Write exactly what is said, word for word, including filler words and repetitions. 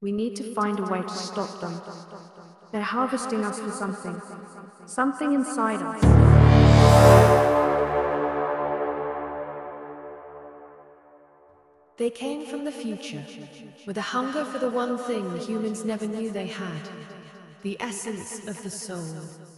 We need to find a way to stop them. They're harvesting us for something. Something inside us. They came from the future, with a hunger for the one thing humans never knew they had, the essence of the soul.